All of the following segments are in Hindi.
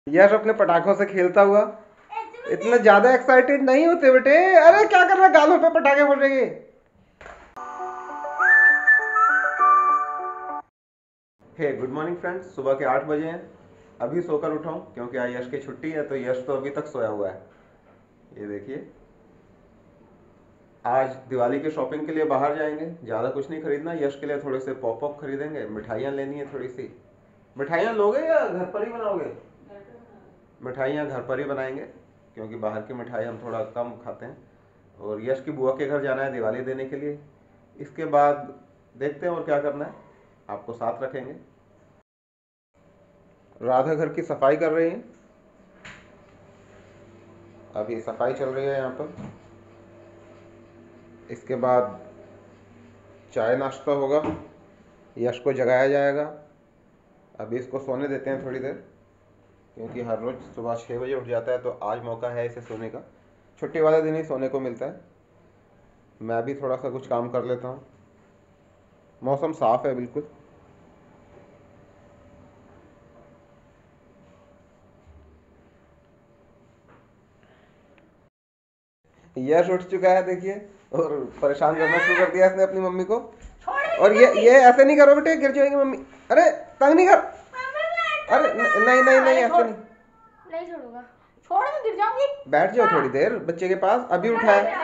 यश अपने पटाखों से खेलता हुआ। इतना ज्यादा एक्साइटेड नहीं होते बेटे। अरे क्या कर रहा है, गालों पे पटाखे फोड़ेंगे। हे गुड मॉर्निंग फ्रेंड्स, सुबह के 8 बजे हैं। अभी सोकर उठा हूँ क्योंकि आज यश की छुट्टी है, तो यश तो अभी तक सोया हुआ है। ये देखिए, आज दिवाली की शॉपिंग के लिए बाहर जाएंगे। ज़्यादा कुछ नहीं खरीदना, यश के लिए थोड़े से पॉप अप खरीदेंगे, मिठाइयाँ लेनी है थोड़ी सी। मिठाइयाँ लोगे या घर पर ही बनाओगे? मिठाइयाँ घर पर ही बनाएंगे क्योंकि बाहर की मिठाई हम थोड़ा कम खाते हैं। और यश की बुआ के घर जाना है दिवाली देने के लिए। इसके बाद देखते हैं और क्या करना है, आपको साथ रखेंगे। राधा घर की सफाई कर रही है, अभी सफाई चल रही है यहाँ पर। इसके बाद चाय नाश्ता होगा, यश को जगाया जाएगा। अभी इसको सोने देते हैं थोड़ी देर, क्योंकि हर रोज़ सुबह 6 बजे उठ जाता है, तो आज मौका है इसे सोने का। छुट्टी वाले दिन ही सोने को मिलता है। मैं भी थोड़ा सा कुछ काम कर लेता हूँ। मौसम साफ है बिल्कुल। यश उठ चुका है देखिए, और परेशान करना शुरू कर दिया इसने अपनी मम्मी को। और ये ऐसे नहीं करो बेटे, गिर जाएगी मम्मी। अरे तंग नहीं कर। अरे नहीं नहीं नहीं, ऐसे नहीं। नहीं छोड़ूंगा, छोड़ मैं गिर जाऊंगी। बैठ जाओ थोड़ी देर बच्चे के पास, अभी उठा है।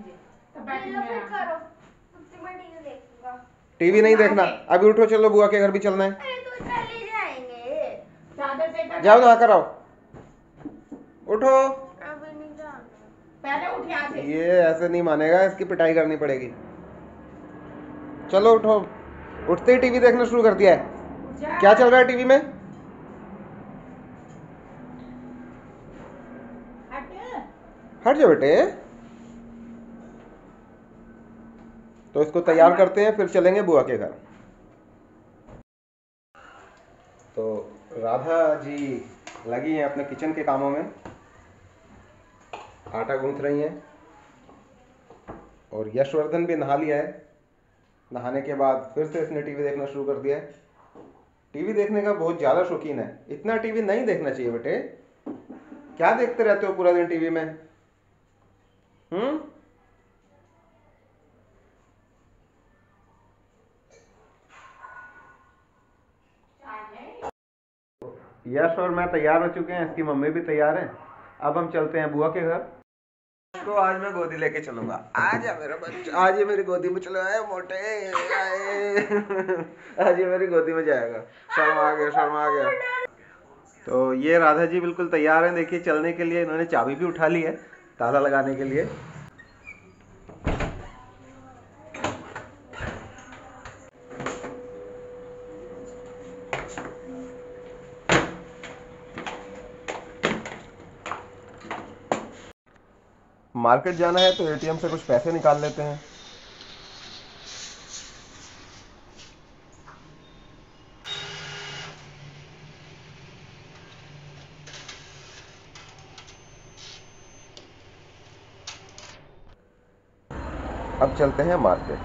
टीवी नहीं देखना, अभी उठो, चलो बुआ के घर भी चलना है। अरे तो चले जाएंगे। जाओ नहा कर आओ, उठो। अभी नहीं जाना, पहले उठ यहाँ से। ये ऐसे नहीं मानेगा, इसकी पिटाई करनी पड़ेगी। चलो उठो। उठते ही टीवी देखना शुरू कर दिया है। क्या चल रहा है टीवी में? हट जाओ बेटे। तो इसको तैयार करते हैं, फिर चलेंगे बुआ के घर। तो राधा जी लगी हैं अपने किचन के कामों में, आटा गूंथ रही हैं। और यशवर्धन भी नहा लिया है। नहाने के बाद फिर से इसने टीवी देखना शुरू कर दिया है। टीवी देखने का बहुत ज़्यादा शौकीन है। इतना टीवी नहीं देखना चाहिए बेटे। क्या देखते रहते हो पूरा दिन टीवी में? यश और मैं तैयार हो चुके हैं, इसकी मम्मी भी तैयार है। अब हम चलते हैं बुआ के घर। तो आज मैं गोदी लेके चलूंगा। आज है मेरा बच्चा, आज ये मेरी गोदी में चलो। आए मोटे आए। आज ये मेरी गोदी में जाएगा। शर्म आ गया, शर्म आ गया। तो ये राधा जी बिल्कुल तैयार हैं देखिए चलने के लिए। इन्होंने चाबी भी उठा ली है ताला लगाने के लिए। मार्केट जाना है तो एटीएम से कुछ पैसे निकाल लेते हैं। अब चलते हैं मार्केट।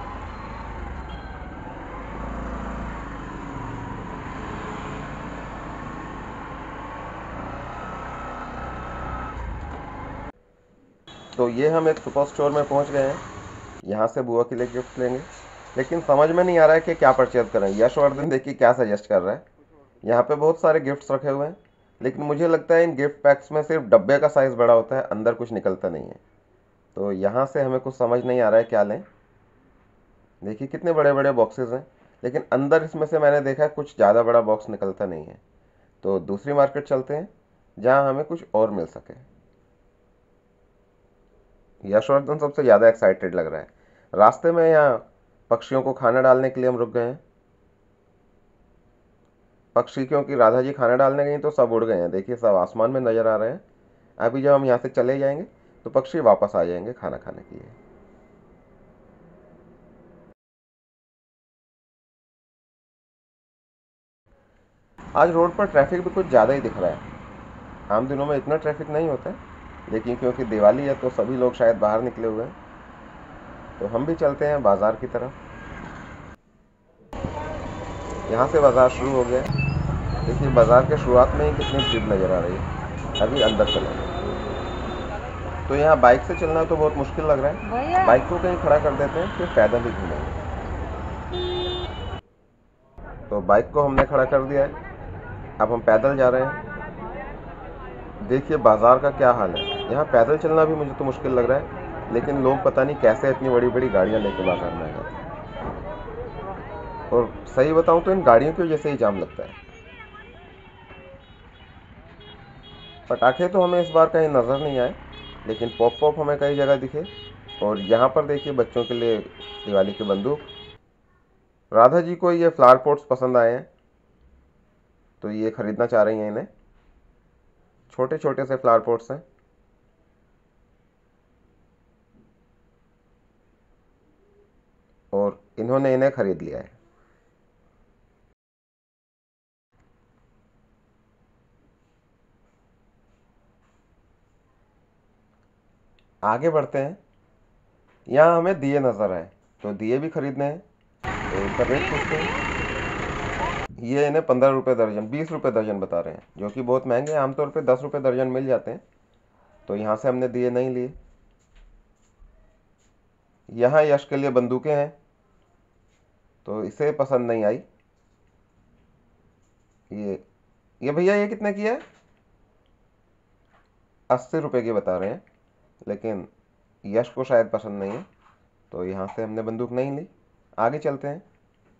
तो ये हम एक सुपर स्टोर में पहुंच गए हैं। यहाँ से बुआ के लिए गिफ्ट लेंगे, लेकिन समझ में नहीं आ रहा है कि क्या परचेज करें। यशवर्धन देखिए क्या सजेस्ट कर रहा है। यहाँ पे बहुत सारे गिफ्ट्स रखे हुए हैं, लेकिन मुझे लगता है इन गिफ्ट पैक्स में सिर्फ डब्बे का साइज़ बड़ा होता है, अंदर कुछ निकलता नहीं है। तो यहाँ से हमें कुछ समझ नहीं आ रहा है क्या लें। देखिए कितने बड़े बड़े बॉक्सेस हैं, लेकिन अंदर इसमें से मैंने देखा है कुछ ज़्यादा बड़ा बॉक्स निकलता नहीं है। तो दूसरी मार्केट चलते हैं जहाँ हमें कुछ और मिल सके। यशवर्धन सबसे ज़्यादा एक्साइटेड लग रहा है। रास्ते में यहाँ पक्षियों को खाना डालने के लिए हम रुक गए हैं। पक्षी क्योंकि राधा जी खाना डालने गई तो सब उड़ गए हैं, देखिए सब आसमान में नज़र आ रहे हैं। अभी जब हम यहाँ से चले जाएंगे तो पक्षी वापस आ जाएंगे खाना खाने के लिए। आज रोड पर ट्रैफिक भी कुछ ज़्यादा ही दिख रहा है। आम दिनों में इतना ट्रैफिक नहीं होता है, लेकिन क्योंकि दिवाली है तो सभी लोग शायद बाहर निकले हुए हैं। तो हम भी चलते हैं बाज़ार की तरफ। यहाँ से बाज़ार शुरू हो गया है। देखिए बाज़ार के शुरुआत में ही कितनी भीड़ नज़र आ रही है। अभी अंदर चलेंगे। तो यहाँ बाइक से चलना तो बहुत मुश्किल लग रहा है। बाइक को कहीं खड़ा कर देते हैं, फिर पैदल ही घूमेंगे। तो बाइक को हमने खड़ा कर दिया है, अब हम पैदल जा रहे हैं। देखिए बाज़ार का क्या हाल है। यहाँ पैदल चलना भी मुझे तो मुश्किल लग रहा है, लेकिन लोग पता नहीं कैसे इतनी बड़ी बड़ी गाड़ियाँ लेके बाज़ार में आ जाते हैं। और सही बताऊँ तो इन गाड़ियों की वजह से ही जाम लगता है। पटाखे तो हमें इस बार कहीं नज़र नहीं आए, लेकिन पॉप पॉप हमें कई जगह दिखे। और यहाँ पर देखिए बच्चों के लिए दिवाली की बंदूक। राधा जी को ये फ्लावर पॉट्स पसंद आए हैं, तो ये ख़रीदना चाह रही हैं इन्हें। छोटे छोटे से फ्लावर पॉट्स हैं। और इन्होंने इन्हें ख़रीद लिया है। आगे बढ़ते हैं। यहाँ हमें दिए नज़र आए, तो दिए भी खरीदने हैं। तो इनका रेट पूछते हैं। ये इन्हें 15 रुपये दर्जन, 20 रुपये दर्जन बता रहे हैं, जो कि बहुत महंगे हैं। आमतौर पे 10 रुपये दर्जन मिल जाते हैं। तो यहाँ से हमने दिए नहीं लिए। यहाँ यश के लिए बंदूकें हैं, तो इसे पसंद नहीं आई। ये भैया ये कितने की है? 80 रुपये की बता रहे हैं, लेकिन यश को शायद पसंद नहीं है, तो यहाँ से हमने बंदूक नहीं ली। आगे चलते हैं।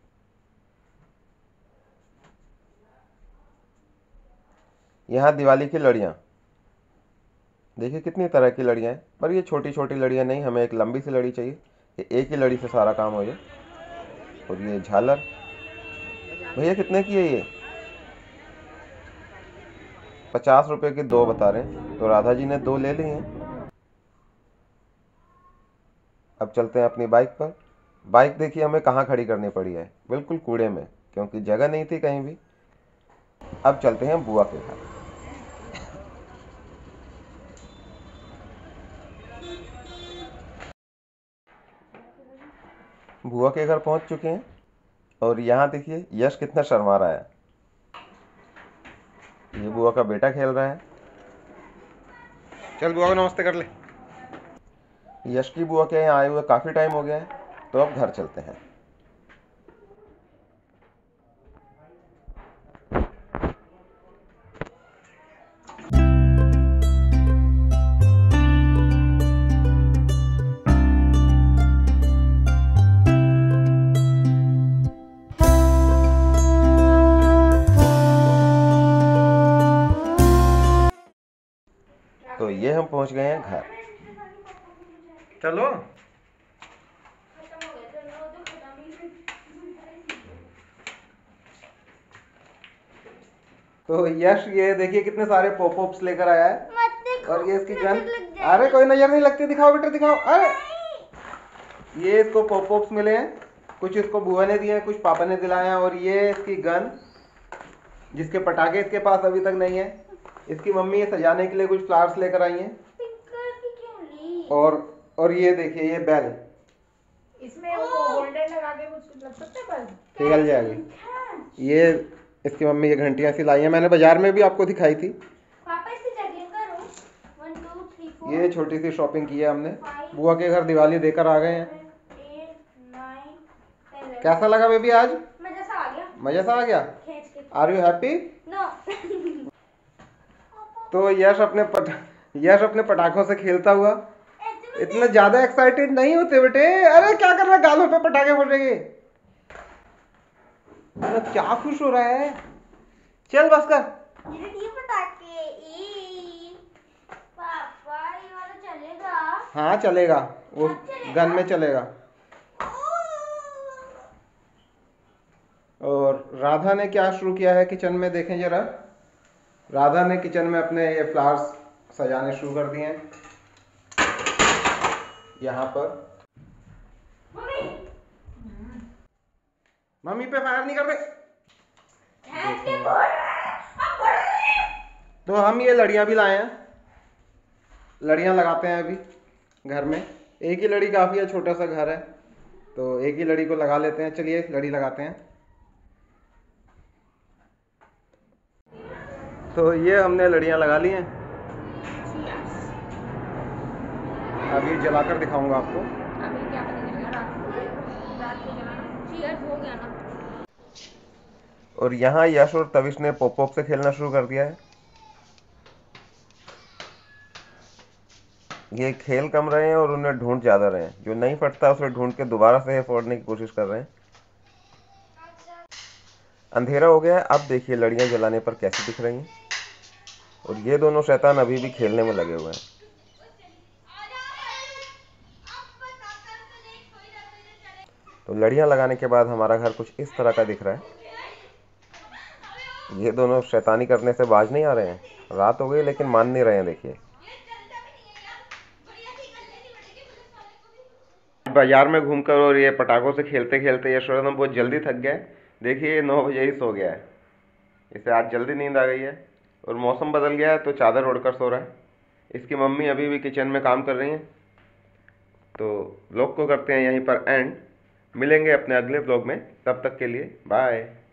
यहाँ दिवाली की लड़ियाँ, देखिए कितनी तरह की लड़ियाँ हैं, पर ये छोटी छोटी लड़ियाँ नहीं, हमें एक लंबी सी लड़ी चाहिए। ये एक ही लड़ी से सारा काम हो जाए। और ये झालर भैया कितने की है ये? 50 रुपये की 2 बता रहे हैं, तो राधा जी ने 2 ले ली हैं। अब चलते हैं अपनी बाइक पर। बाइक देखिए हमें कहाँ खड़ी करनी पड़ी है, बिल्कुल कूड़े में, क्योंकि जगह नहीं थी कहीं भी। अब चलते हैं बुआ के घर। बुआ के घर पहुंच चुके हैं। और यहाँ देखिए यश कितना शर्मा रहा है। ये बुआ का बेटा खेल रहा है। चल बुआ को नमस्ते कर ले। यश की बुआ के यहाँ आए हुए काफ़ी टाइम हो गया है, तो अब घर चलते हैं। तो ये हम पहुंच गए हैं घर। चलो। तो यश ये देखिए कितने सारे पॉपअप्स लेकर आया है। और ये इसकी गन। अरे कोई नजर नहीं लगती, दिखाओ बेटा दिखाओ। अरे ये इसको पॉपअप्स मिले हैं, कुछ इसको बुआ ने दिए हैं, कुछ पापा ने दिलाए हैं। और ये इसकी गन, जिसके पटाखे इसके पास अभी तक नहीं है। इसकी मम्मी ये सजाने के लिए कुछ फ्लावर्स लेकर आई हैं। और ये देखिए ये बेल, इसमें वो होल्डर लगा के कुछ लग सकता है बस पिघल जाएगी। ये इसकी मम्मी ये घंटियां सी लाई हैं, मैंने बाजार में भी आपको दिखाई थी। पापा इससे जगह करो 1 2 3 4 ये छोटी सी शॉपिंग की है हमने। बुआ के घर दिवाली देकर आ गए हैं। 8 9 10 कैसा लगा बेबी आज? मजा सा आ गया। मजा सा आ गया? खींच के आर यू हैप्पी? नो तो यश अपने पटाखों से खेलता हुआ। इतने ज्यादा एक्साइटेड नहीं होते बेटे। अरे क्या कर रहा है, गालों पे पटाखे फटेंगे। अरे क्या खुश हो रहा है, चल बस कर। ये पटाखे पापा ये वाला चलेगा? हाँ चलेगा, वो गन में चलेगा। और राधा ने क्या शुरू किया है किचन में, देखें जरा। राधा ने किचन में अपने ये फ्लावर्स सजाने शुरू कर दिए हैं यहाँ पर। मम्मी पे फायर नहीं कर दे। तो हम ये लड़ियाँ भी लाए हैं, लड़ियाँ लगाते हैं अभी घर में। एक ही लड़ी काफ़ी है, छोटा सा घर है, तो एक ही लड़ी को लगा लेते हैं। चलिए लड़ी लगाते हैं। तो ये हमने लड़ियाँ लगा ली हैं। अभी जलाकर दिखाऊंगा आपको। अभी क्या पता चलेगा रात को जलाना। चीयर्स हो गया ना। और यहाँ यश और तविश ने पॉप पॉप से खेलना शुरू कर दिया है। ये खेल कम रहे हैं और उन्हें ढूंढ ज़्यादा रहे हैं। जो नहीं फटता उसे ढूंढ के दोबारा से फोड़ने की कोशिश कर रहे हैं। अंधेरा हो गया है। अब देखिए लड़ियाँ जलाने पर कैसी दिख रही हैं। और ये दोनों शैतान अभी भी खेलने में लगे हुए हैं। तो लड़ियाँ लगाने के बाद हमारा घर कुछ इस तरह का दिख रहा है। ये दोनों शैतानी करने से बाज नहीं आ रहे हैं। रात हो गई लेकिन मान नहीं रहे हैं। देखिए बाजार में घूमकर और ये पटाखों से खेलते खेलते यशोधन बहुत जल्दी थक गए। देखिए ये 9 बजे ही सो गया है। इसे आज जल्दी नींद आ गई है और मौसम बदल गया है तो चादर ओढ़कर सो रहा है। इसकी मम्मी अभी भी किचन में काम कर रही हैं। तो व्लॉग को करते हैं यहीं पर एंड। मिलेंगे अपने अगले व्लॉग में, तब तक के लिए बाय।